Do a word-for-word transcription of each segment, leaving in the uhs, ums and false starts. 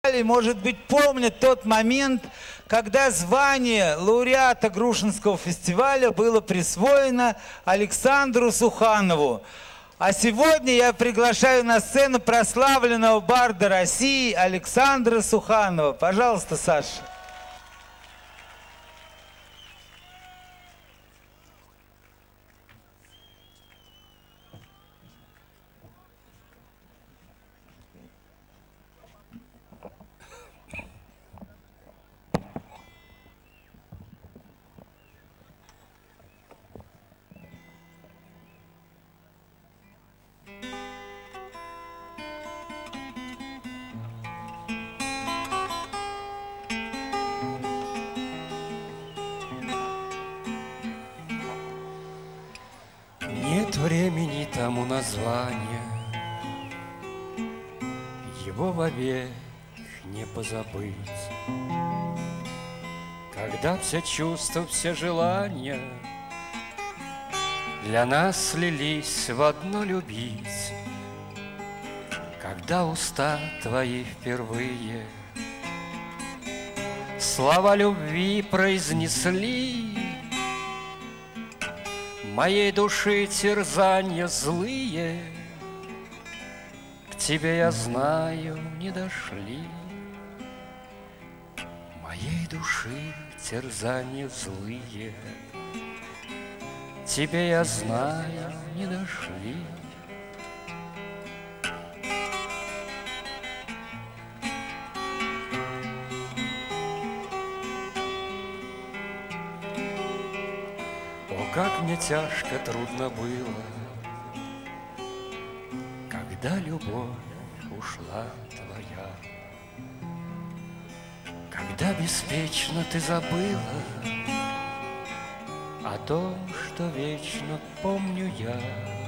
может быть, помнят тот момент, когда звание лауреата Грушинского фестиваля было присвоено Александру Суханову. А сегодня я приглашаю на сцену прославленного барда России Александра Суханова. Пожалуйста, Саша. Нет времени тому названия, его вовек не позабыть. Когда все чувства, все желания для нас слились в одно любить, когда уста твои впервые слова любви произнесли, моей души терзанья злые к тебе, я знаю, не дошли. Моей души терзанья злые тебе, я знаю, не дошли. Как мне тяжко, трудно было, когда любовь ушла твоя, когда беспечно ты забыла о том, что вечно помню я.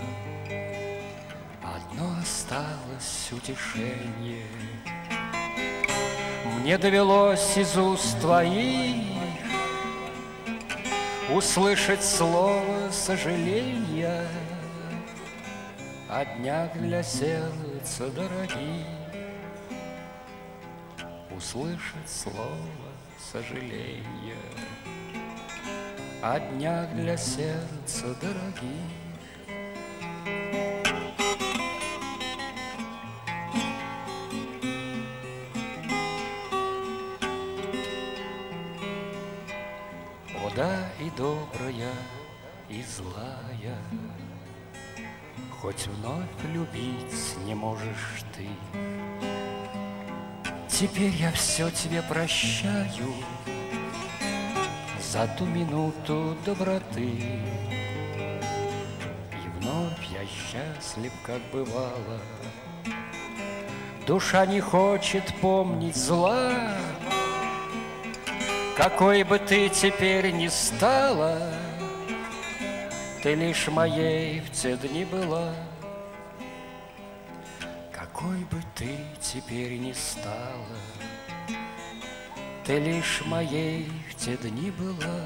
Одно осталось утешение, мне довелось из уст твоих услышать слово сожаления о днях для сердца дорогих. Услышать слово сожаления о днях для сердца дорогих. Да и добрая, и злая, хоть вновь любить не можешь ты. Теперь я все тебе прощаю за ту минуту доброты. И вновь я счастлив, как бывало. Душа не хочет помнить зла, какой бы ты теперь ни стала, ты лишь моей в те дни была. Какой бы ты теперь ни стала, ты лишь моей в те дни была.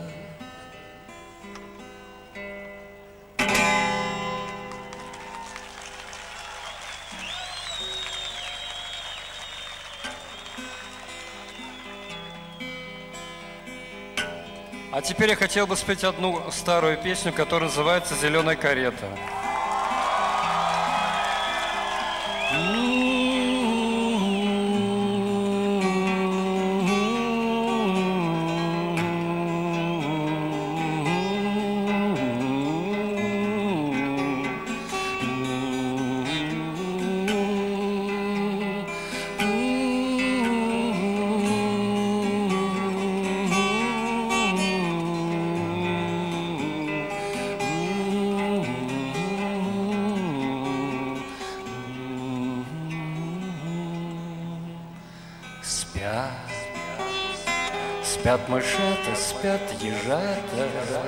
А теперь я хотел бы спеть одну старую песню, которая называется «Зеленая карета». Спят мышата, спят ежата,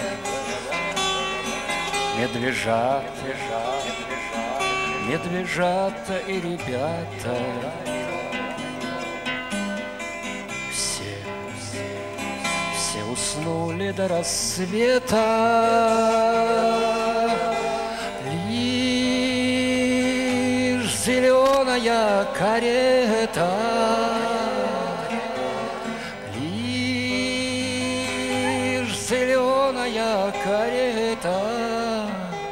медвежата, медвежата и ребята. Все, все уснули до рассвета, лишь зеленая карета зеленая карета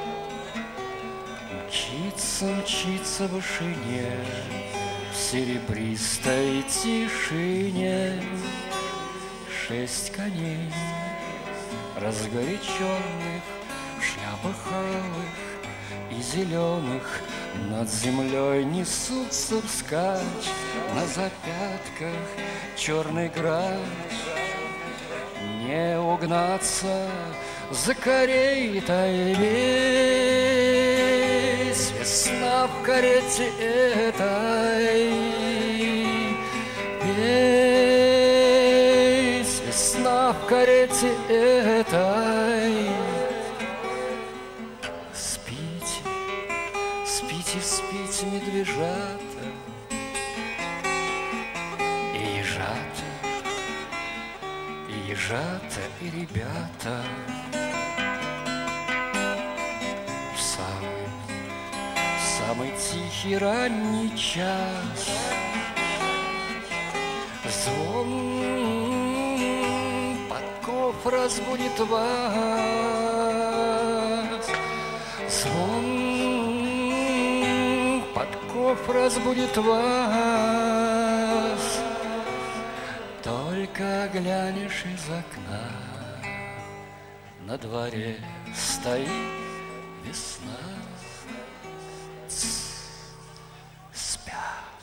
мчится, мчится в вышине, в серебристой тишине. Шесть коней разгоряченных, в шляпах алых и зеленых, над землей несутся вскачь, на запятках черный грач. Не угнаться за каретой весь, весна в карете этой, весь, весна в карете этой. Спите, спите, спите, медвежата и ежата, и ежата, и ребята. В самый, в самый тихий ранний час звон подков разбудит вас. Звон подков разбудит вас. Только глянешь из окна, на дворе стоит весна. Спят,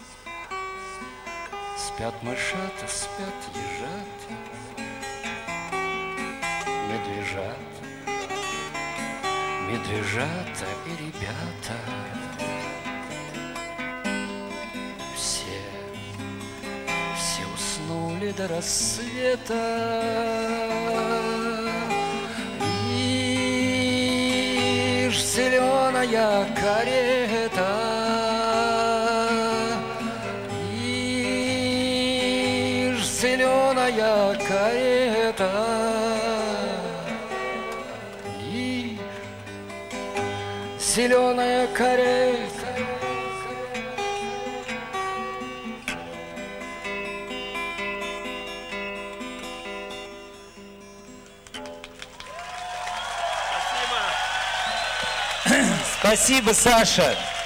спят мышата, спят ежата, медвежата, медвежата и ребята. Все, все уснули до рассвета. Лишь зеленая карета, лишь зеленая карета, лишь зеленая карета. Спасибо, Саша.